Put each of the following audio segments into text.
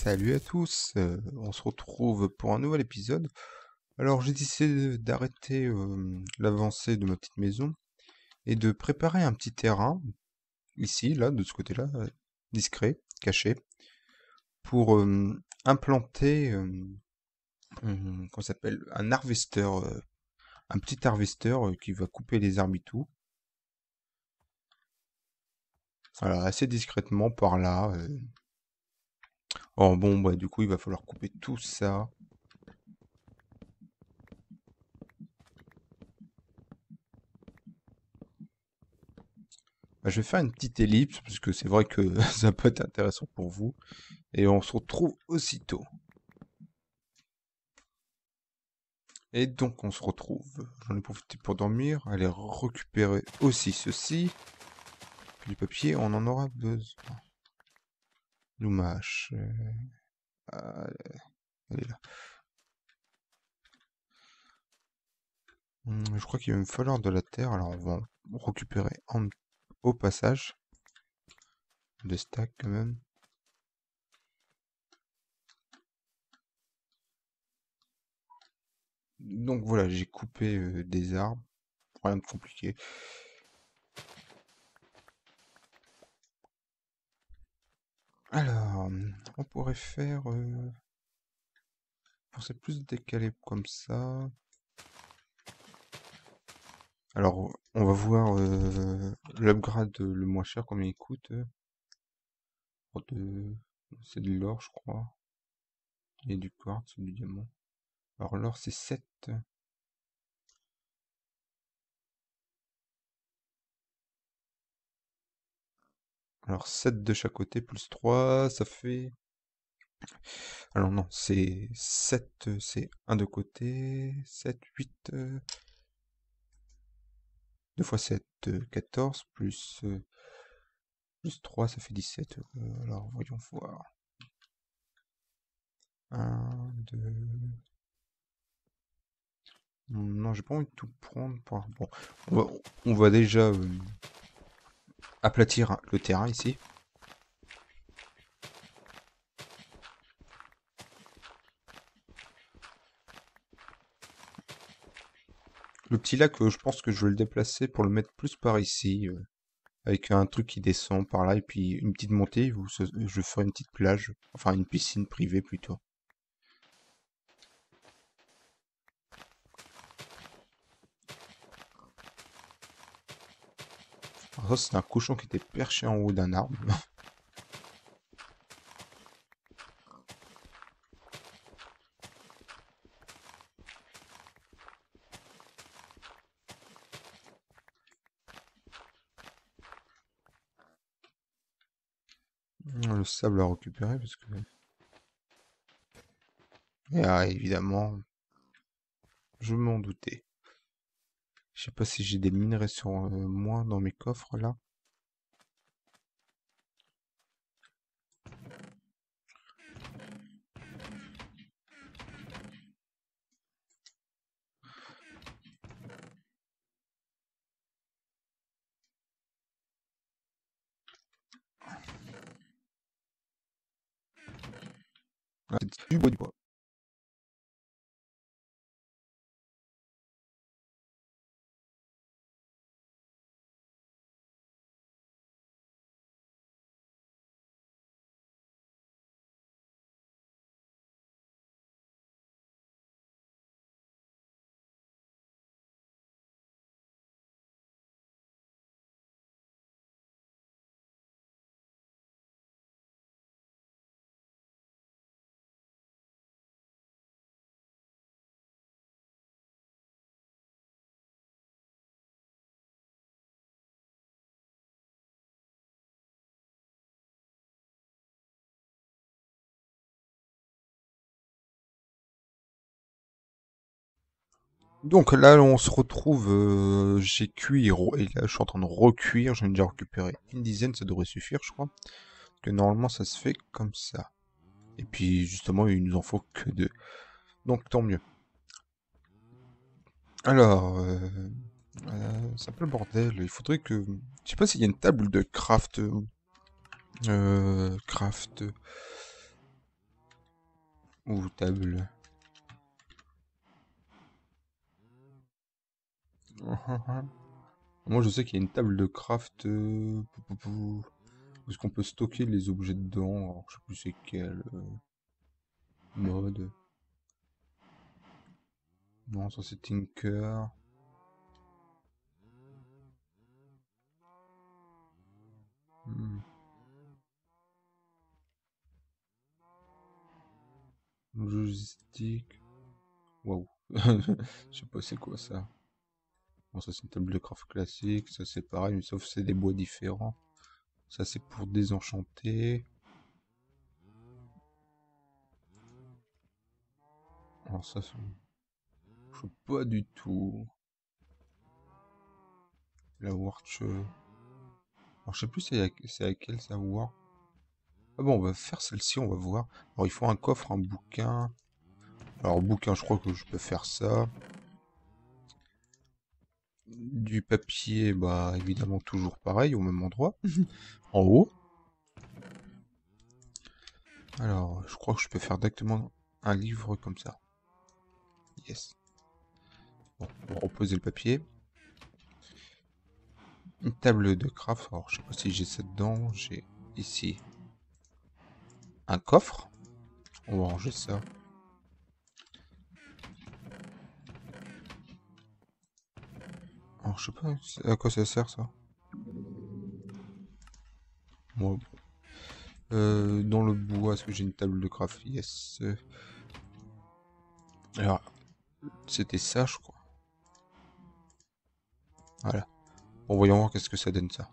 Salut à tous, on se retrouve pour un nouvel épisode. Alors j'ai décidé d'arrêter l'avancée de ma petite maison et de préparer un petit terrain, ici, là, de ce côté-là, discret, caché, pour implanter, comment ça s'appelle, un harvester, un petit harvester qui va couper les arbres et tout. Voilà, assez discrètement par là. Oh bon, bah du coup il va falloir couper tout ça. Bah, je vais faire une petite ellipse, parce que c'est vrai que ça peut être intéressant pour vous. Et on se retrouve aussitôt. Et donc on se retrouve. J'en ai profité pour dormir. Aller récupérer aussi ceci. Puis du papier, on en aura besoin. Dommage. Elle est là. Je crois qu'il va me falloir de la terre. Alors on va en récupérer au passage. Des stacks quand même. Donc voilà, j'ai coupé des arbres. Rien de compliqué. Alors, on pourrait faire... pour c'est plus décalé comme ça. Alors, on va voir l'upgrade le moins cher, combien il coûte. C'est de l'or, je crois. Et du quartz, du diamant. Alors, l'or, c'est 7. Alors, 7 de chaque côté, plus 3, ça fait... Alors non, c'est 7, c'est un de côté. 7, 8... 2 fois 7, 14, plus 3, ça fait 17. Alors, voyons voir. 1, 2... Non, j'ai pas envie de tout prendre. Bon, on va déjà aplatir le terrain ici. Le petit lac, je pense que je vais le déplacer pour le mettre plus par ici, avec un truc qui descend par là, et puis une petite montée où je ferai une petite plage, enfin une piscine privée plutôt. Alors ça, c'est un cochon qui était perché en haut d'un arbre. Le sable à récupérer, parce que... Et évidemment, je m'en doutais. Je sais pas si j'ai des minerais sur moi dans mes coffres, là. Ah, c'est du bois, du bois. Donc là, on se retrouve, j'ai cuit, et là, je suis en train de recuire, j'en ai déjà récupéré une dizaine, ça devrait suffire, je crois. Que normalement, ça se fait comme ça. Et puis, justement, il nous en faut que 2. Donc, tant mieux. Alors, c'est un peu le bordel, il faudrait que... Je sais pas s'il y a une table de craft... craft... Ou table. Moi je sais qu'il y a une table de craft parce qu'on peut stocker les objets dedans. Alors, je sais plus c'est quel mode. Non, ça c'est Tinker. Hmm. Logistique. Waouh. Je sais pas c'est quoi ça. Bon, ça c'est une table de craft classique. Ça c'est pareil, mais sauf que c'est des bois différents. Ça c'est pour désenchanter. Alors ça, je sais pas du tout. La Warch. Alors je sais plus c'est laquelle ça War. Ah bon, on va faire celle-ci, on va voir. Alors il faut un coffre, un bouquin. Alors bouquin, je crois que je peux faire ça. Du papier, bah évidemment toujours pareil, au même endroit. En haut. Alors, je crois que je peux faire directement un livre comme ça. Yes. Bon, on va reposer le papier. Une table de craft. Alors, je sais pas si j'ai ça dedans. J'ai ici un coffre. On va ranger ça. Alors, je sais pas à quoi ça sert ça. Moi, bon. Dans le bois, est-ce que j'ai une table de craft? Yes. Alors, c'était ça, je crois. Voilà. Bon, voyons voir qu'est-ce que ça donne ça.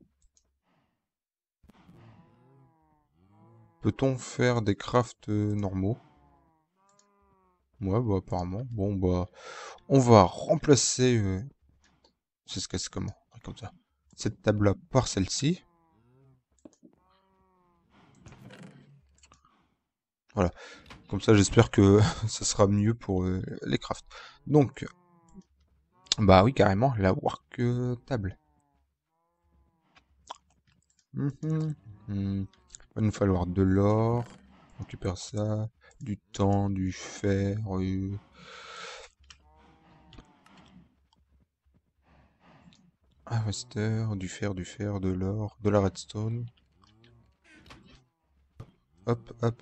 Peut-on faire des crafts normaux? Ouais, bah apparemment. Bon, bah, on va remplacer. Ça se casse comment? Ouais, comme ça. Cette table-là par celle-ci. Voilà. Comme ça, j'espère que ça sera mieux pour les crafts. Donc, bah oui, carrément, la work table. Mhm. Il va nous falloir de l'or. On récupère ça. Du temps, du fer. Harvester, du fer, de l'or, de la redstone. Hop, hop.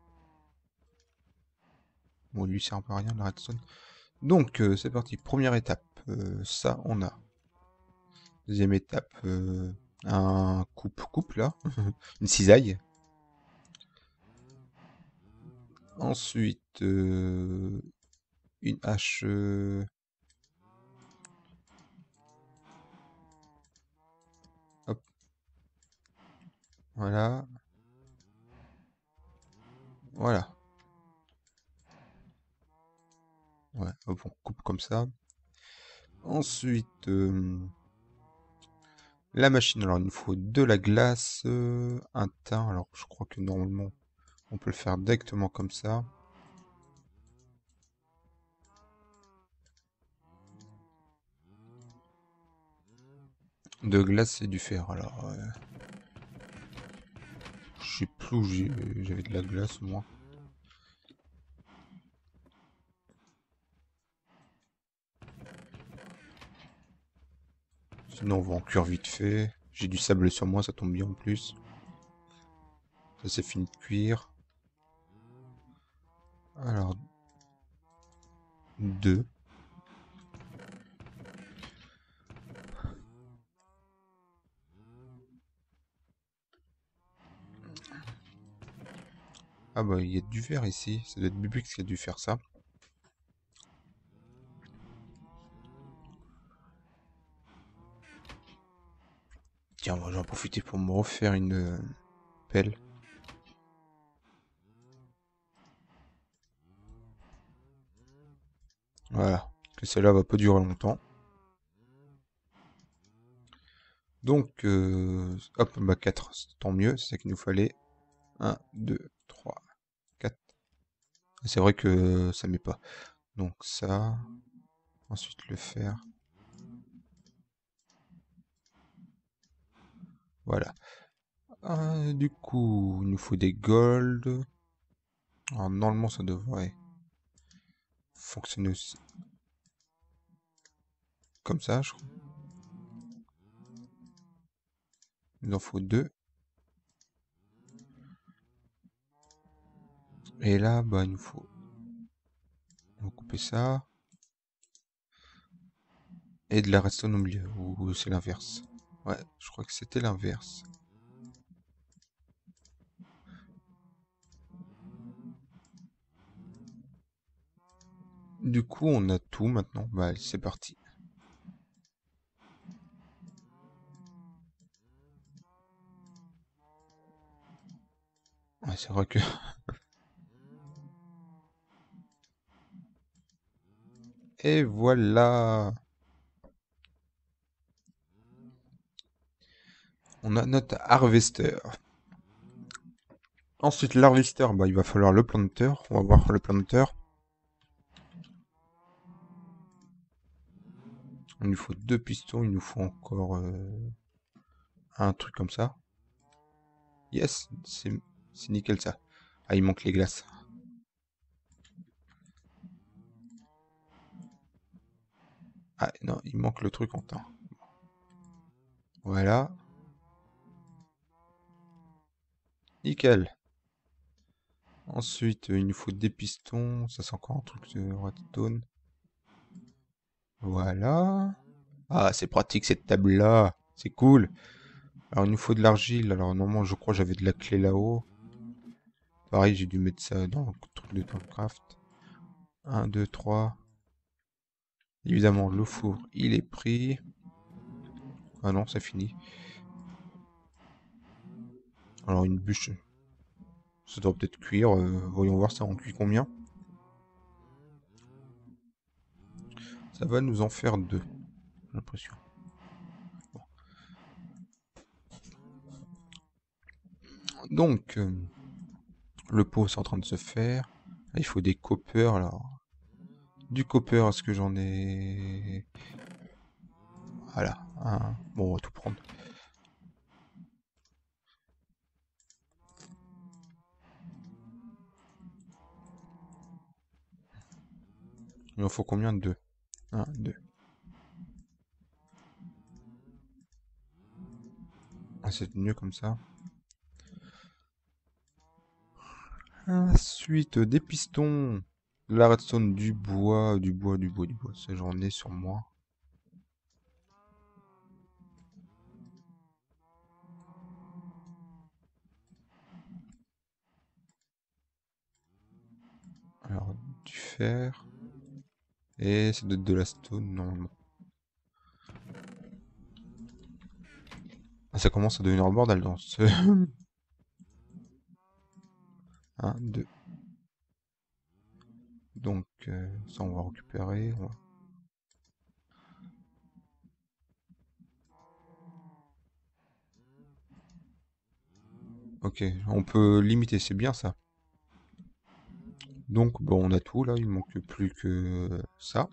Bon, lui sert un peu à rien, la redstone. Donc, c'est parti. Première étape. Ça, on a. Deuxième étape. Un coupe là. Une cisaille. Ensuite, une hache. Hop, voilà. Voilà. Ouais, hop, on coupe comme ça. Ensuite, la machine. Alors, il nous faut de la glace, un thym. Alors, je crois que normalement, on peut le faire directement comme ça. De glace et du fer. Alors, je sais plus où j'avais de la glace, moi. Sinon, on va en cuire vite fait. J'ai du sable sur moi, ça tombe bien en plus. Ça, c'est fini de cuire. Alors, deux. Ah bah, il y a du verre ici. Ça doit être Bubix qui a dû faire ça. Tiens, moi, j'en profiter pour me refaire une pelle. Voilà. Que celle-là va pas durer longtemps. Donc, hop, bah 4, tant mieux, c'est ça qu'il nous fallait. Un, 2, 3, 4. C'est vrai que ça met pas. Donc ça, ensuite le fer. Voilà. Du coup, il nous faut des gold. Alors, normalement, ça devrait fonctionner aussi. Comme ça, je crois. Il en faut 2. Et là, bah, il nous faut... On va couper ça. Et de la redstone au milieu. Ou c'est l'inverse. Ouais, je crois que c'était l'inverse. Du coup, on a tout maintenant. Bah, allez, c'est parti. Ouais, c'est vrai que... Et voilà. On a notre harvester. Ensuite, l'harvester, bah, il va falloir le planter. On va voir le planter. Il nous faut 2 pistons. Il nous faut encore un truc comme ça. Yes, c'est nickel ça. Ah, il manque les glaces. Ah, non, il manque le truc en temps. Voilà. Nickel. Ensuite, il nous faut des pistons. Ça, c'est encore un truc de redstone. Voilà. Ah, c'est pratique cette table-là. C'est cool. Alors, il nous faut de l'argile. Alors, normalement, je crois que j'avais de la clé là-haut. Pareil, j'ai dû mettre ça dans le truc de Minecraft. 1, 2, 3. Évidemment, le four, il est pris. Ah non, c'est fini. Alors, une bûche. Ça doit peut-être cuire. Voyons voir ça en cuit combien. Ça va nous en faire 2. J'ai l'impression. Bon. Donc, le pot, c'est en train de se faire. Là, il faut des copper, alors. Du copper, est-ce que j'en ai... Voilà. Bon, on va tout prendre. Il en faut combien? 2. 1, 2. Ah, c'est mieux comme ça. Ensuite, des pistons. De la redstone, du bois, du bois, du bois, du bois. Ça, j'en ai sur moi. Alors, du fer. Et c'est de la stone, normalement. Ah, ça commence à devenir le bordel dans ce... 1, 2. Donc, ça, on va récupérer. Ok, on peut limiter, c'est bien ça. Donc, bon, on a tout là, il manque plus que ça.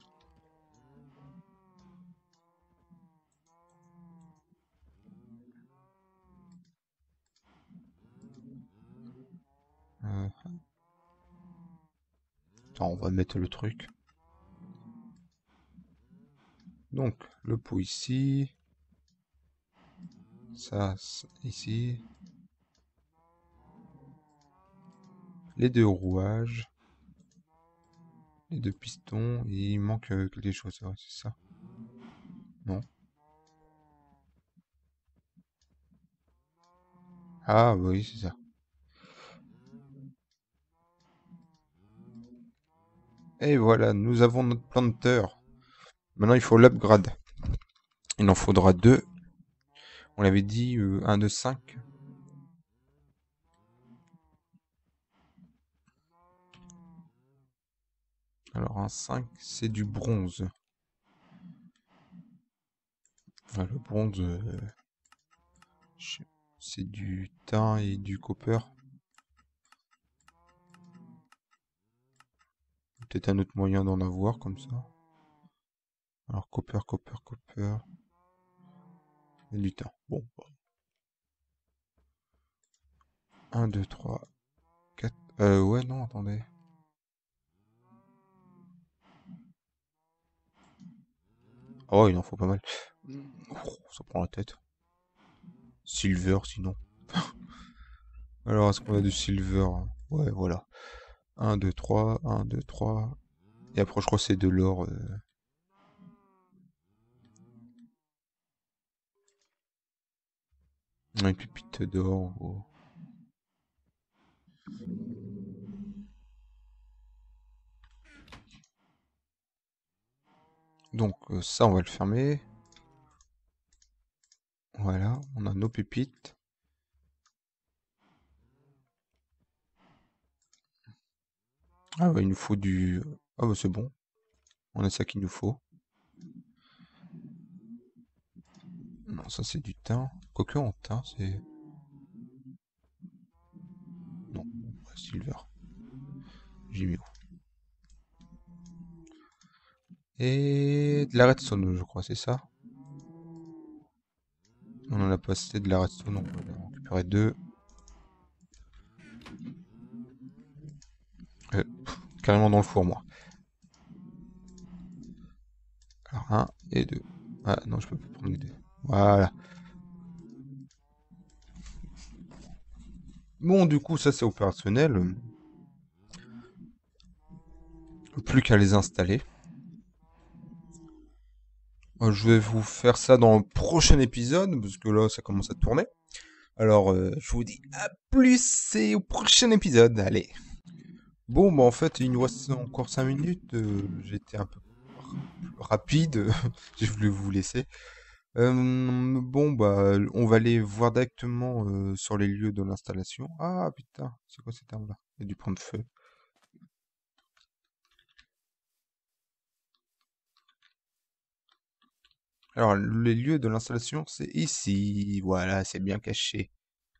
Euh, Attends, on va mettre le truc. Donc, le pot ici. Ça, ici. Les 2 rouages. Les 2 pistons. Et il manque quelque chose, ouais, c'est ça. Non. Ah, bah oui, c'est ça. Et voilà, nous avons notre planter. Maintenant, il faut l'upgrade. Il en faudra 2. On l'avait dit, 1 de 5. Alors, un 5, c'est du bronze. Ah, le bronze, c'est du tin et du copper. Peut-être un autre moyen d'en avoir comme ça. Alors, copper, copper, copper. Et du tin. Bon. 1, 2, 3, 4. Ouais, non, attendez. Oh, il en faut pas mal. Oh, ça prend la tête. Silver, sinon. Alors, est-ce qu'on a du silver? Ouais, voilà. Un 2 3 1 2 3. Et après, je crois que c'est de l'or. Une pépite d'or, en gros. Donc, ça, on va le fermer. Voilà, on a nos pépites. Ah, bah, il nous faut du... Ah, bah, c'est bon. On a ça qu'il nous faut. Non, ça, c'est du thym. Quoique, en thym, c'est... Non, ouais, silver. J'ai mis où? Et de la redstone, je crois, c'est ça? On en a pas assez de la redstone, on va en récupérer deux. Carrément dans le four, moi. Alors, un et deux. Ah, non, je peux pas prendre les deux. Voilà. Bon, du coup, ça, c'est opérationnel. Plus qu'à les installer. Je vais vous faire ça dans le prochain épisode, parce que là, ça commence à tourner. Alors, je vous dis à plus et au prochain épisode. Allez. Bon, bah en fait, il nous reste encore 5 minutes. J'étais un peu rapide. J'ai voulu vous laisser. Bon, bah, on va aller voir directement sur les lieux de l'installation. Ah, putain, c'est quoi cette arme-là? Il y a du point de feu. Alors, les lieux de l'installation, c'est ici. Voilà, c'est bien caché.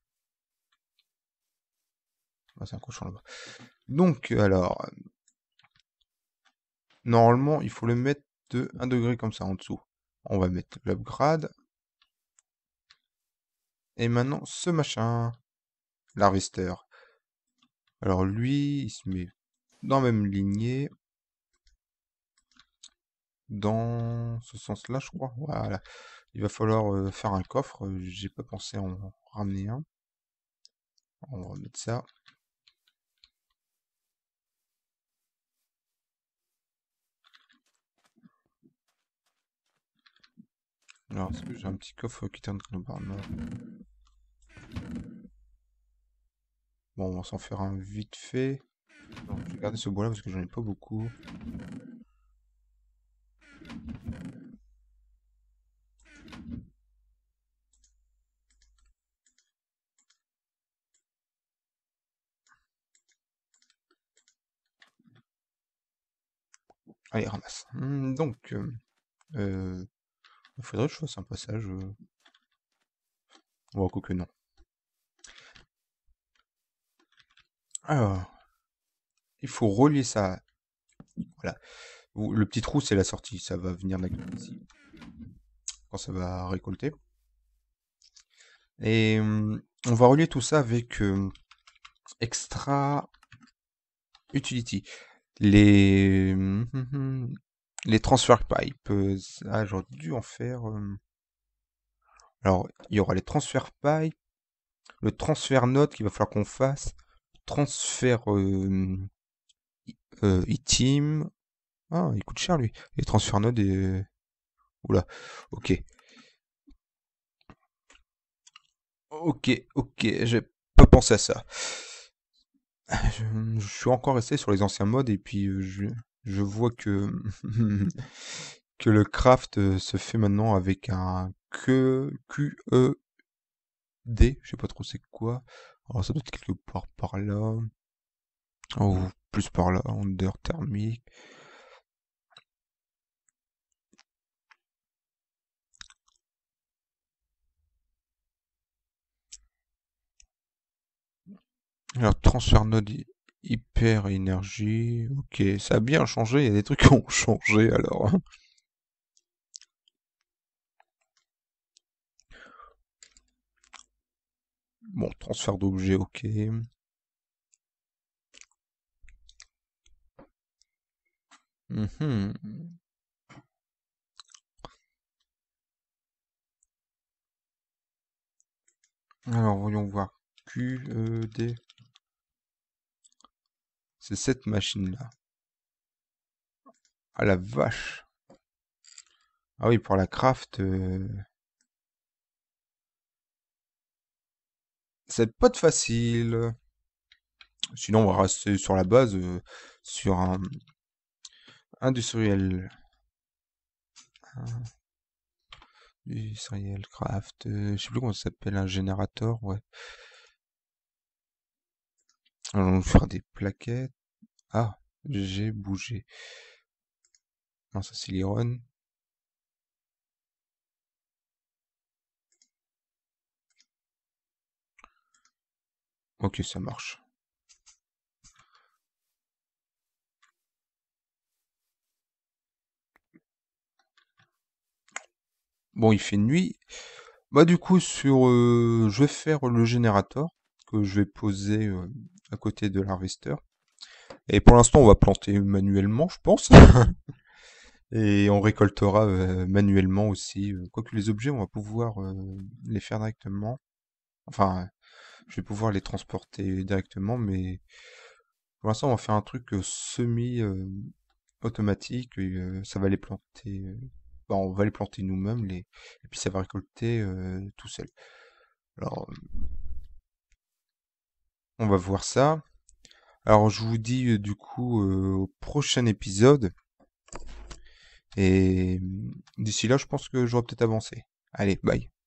Ah, c'est un cochon là-bas. Donc, alors, normalement, il faut le mettre de 1 degré comme ça en dessous. On va mettre l'upgrade. Et maintenant, ce machin, l'harvester. Alors lui, il se met dans la même lignée, dans ce sens-là, je crois. Voilà. Il va falloir faire un coffre. J'ai pas pensé à en ramener un. On va remettre ça. Alors, est-ce que j'ai un petit coffre qui traîne quelque part? Non. Bon, on va s'en faire un vite fait. Non, je vais garder ce bois-là parce que j'en ai pas beaucoup. Allez, ramasse. Donc, il faudrait que je fasse un passage. Oh, quoique non. Alors, il faut relier ça. Voilà. Le petit trou, c'est la sortie. Ça va venir ici quand ça va récolter. Et on va relier tout ça avec Extra Utility. Les, les transfer pipes. Ah, j'aurais dû en faire. Alors, il y aura les transfer pipes, le transfert node qu'il va falloir qu'on fasse, transfert item. Ah, il coûte cher lui. Les transfert node et. Oula, ok. Ok, ok, j'ai pas pensé à ça. Je suis encore resté sur les anciens modes et puis je vois que que le craft se fait maintenant avec un QED, je sais pas trop c'est quoi. Alors ça doit être quelque part par là, ou plus par là, under thermique. Alors transfert node hyper énergie, ok, ça a bien changé, il y a des trucs qui ont changé alors, hein. Bon, transfert d'objet, ok. Mhm. Alors, voyons voir. QED. C'est cette machine-là. Ah la vache. Ah oui, pour la craft, c'est pas de facile. Sinon, on va rester sur la base, sur un industriel. Industriel craft. Je sais plus comment ça s'appelle, un générateur, ouais. Allons faire des plaquettes. Ah, j'ai bougé. Non, ça c'est l'iron. Ok, ça marche. Bon, il fait nuit. Bah du coup, je vais faire le générateur que je vais poser à côté de l'harvester. Et pour l'instant, on va planter manuellement, je pense. Et on récoltera manuellement aussi. Quoique les objets, on va pouvoir les faire directement. Enfin, je vais pouvoir les transporter directement, mais pour l'instant, on va faire un truc semi-automatique. Ça va les planter. Bah, on va les planter nous-mêmes, et puis ça va récolter tout seul. Alors, on va voir ça. Alors, je vous dis du coup au prochain épisode. Et d'ici là, je pense que j'aurai peut-être avancé. Allez, bye.